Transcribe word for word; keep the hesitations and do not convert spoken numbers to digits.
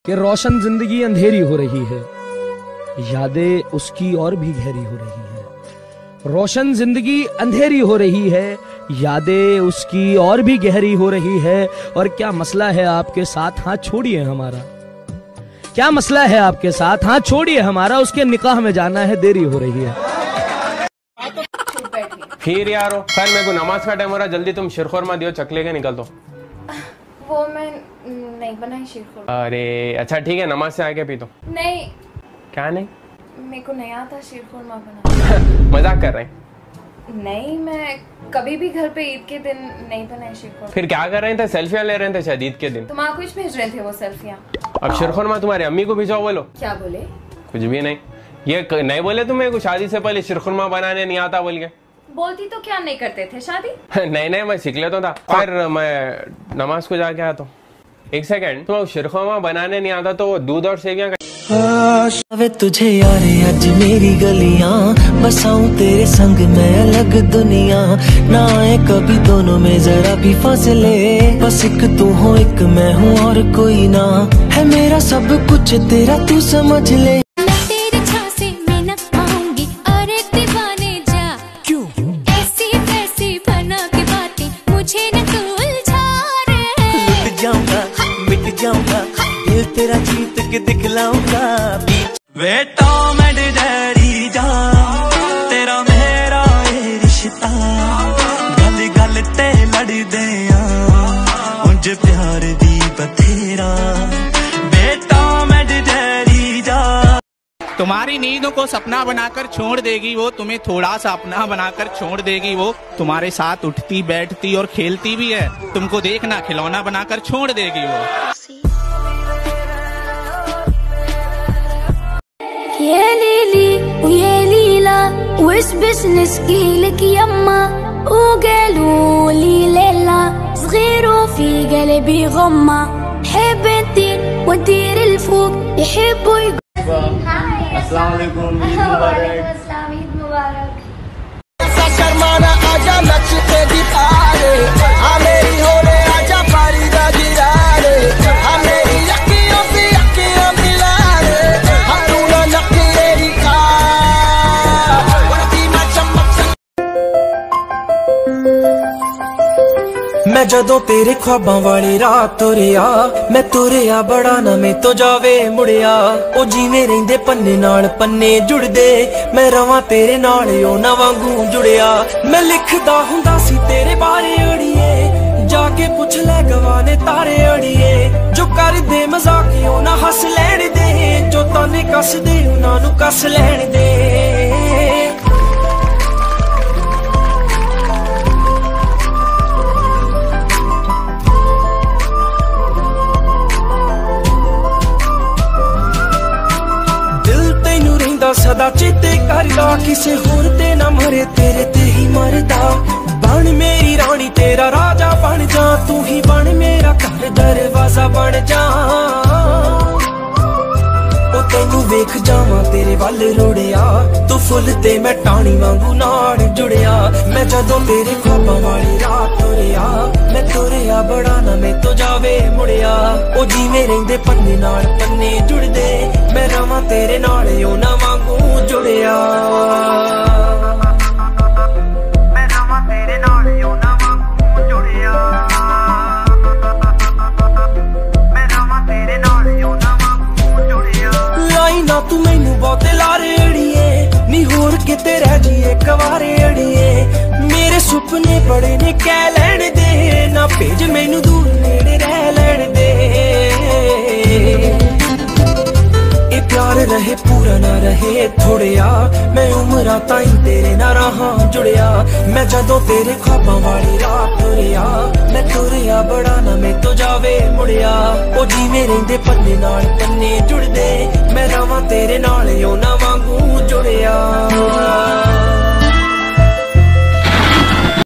कि रोशन जिंदगी अंधेरी हो रही है, यादें उसकी और भी गहरी हो रही है। रोशन जिंदगी अंधेरी हो रही है, यादें उसकी और भी गहरी हो रही है। और क्या मसला है आपके साथ, हाथ छोड़िए हमारा। क्या मसला है आपके साथ, हाथ छोड़िए हमारा। उसके निकाह में जाना है, देरी हो रही है। फिर यारो खैर मेरे को नमाज का टाइम हो रहा, जल्दी तुम शिरखुरमा दियो, चकले के निकल दो। वो मैं नहीं बनाई शिरखुरमा। अरे अच्छा ठीक है, नमाज से आके पी दो। नहीं। क्या नहीं? मेरे को नहीं आता शिरखुरमा बनाना। मजाक कर रहे हैं? नहीं, मैं कभी भी घर पे ईद के दिन नहीं बनाई शिरखुरमा। फिर क्या कर रहे थे? सेल्फियां ले रहे थे शायद ईद के दिन। तुम आप कुछ भेज रहे थे वो सेल्फियां। अब शिरखुरमा तुम्हारी अम्मी को भिजवाओ। बोलो क्या बोले? कुछ भी नहीं। ये नहीं बोले तुम्हें कुछ शादी से पहले शिरखुरमा बनाने नहीं आता बोल के? बोलती तो क्या नहीं करते थे शादी? नहीं नहीं मैं सीख लेता था। फिर मैं नमाज को जाके आता हूँ। एक सेकंड, तुम शिरखुरमा बनाने नहीं आता तो दूध और सेवियां वे तुझे यारे आज मेरी गलियां, बसाऊं तेरे संग मैं अलग दुनिया। ना आए कभी दोनों में जरा भी फासले, बस एक तू हो एक मैं हूँ और कोई ना। है मेरा सब कुछ तेरा तू समझ ले। दिल तेरा जीत के दिखलाऊंगा। वे टॉम एंड जेरी जा तेरा मेरा ये रिश्ता, गल गल ते लड़दे आ उंज प्यार दी बथेरा। वे टॉम एंड जेरी जा। तुम्हारी नींदों को सपना बनाकर छोड़ देगी वो, तुम्हें थोड़ा सा अपना बनाकर छोड़ देगी वो। तुम्हारे साथ उठती बैठती और खेलती भी है, तुमको देखना खिलौना बनाकर छोड़ देगी वो। يا ليلي ويا ليلى وش بش نشكي لك يما، وقالوا لي ليلى صغير وفي قلبي غمة، حب انتي وندير الفوق يحبوا يقولوا अस्सलाम वालेकुम, ईद मुबारक। अस्सलाम, ईद मुबारक। शर्माना आजा नचते दिखारे, आ मेरी होने आजा पारी दा गिरारे, आ मेरी अखियों से अखियों मिला रे, आ तू ना नखरेरी का वरती मैं चमक। मैं जदों तेरे ख्वाबां वाली रात तुरिया, मैं तुरिया बड़ा ना मैं तो जावे मुड़िया। ओ जिवें रहिंदे पन्ने नाल पन्ने जुड़दे, मैं रवां तेरे नाल ओ ना वांगू जुड़िया। मैं लिखदा हुंदा सी तेरे बारे अड़िए, जाके पुछ ले गवाने तारे अड़िए। जो कर दे मजाक ओ ना हस लैण दे, जो ताने कस दे उन्हां नूं कस लैण दे। सदा चेते करदा किसे होर ते ना मरे, तेरे ते ही मरदा। बन मेरी रानी तेरा राजा बन जा, तू ही बन मेरा घर दरवाजा बन जा। ओ तेनू वेख जावां तेरे वल रोड़िया, तू फुल ते मैं टाणी वांगू नाड़ जुड़िया। मैं जदों तेरे ख्वाबां वाली रात तुरिया, मैं तुरिया बड़ा ना मैं तो जावे मुड़िया। ओ जिवें रहिंदे पन्ने नाल पन्ने जुड़दे, मैं रवां तेरे नाल ओ ना वांगू जुड़िया। मैं रवां तेरे नाल ओ ना वांगू जुड़िया। मैं रवां तेरे नाल ओ ना वांगू जुड़िया। लाई ना तू मैनू बहुते लारे अड़िए, नी होर किते रह जिए कवारे अड़िए। मेरे सुपने बड़े ने कह लैण दे, ना भेज मैनू दूर नेड़े रह लैण दे। ए प्यार रहे पूरा ना रहे थोड़िया, मैं उम्रां ताईं तेरे ना रहां जुड़िया। मैं जदों तेरे ख्वाबां वाली रात तुरिया, मैं तुरिया बड़ा ना मैं तो जावे मुड़िया। ओ जिवें रहिंदे पन्ने नाल पन्ने जुड़दे, मैं रवां तेरे नाल ओ ना वांगू जुड़िया।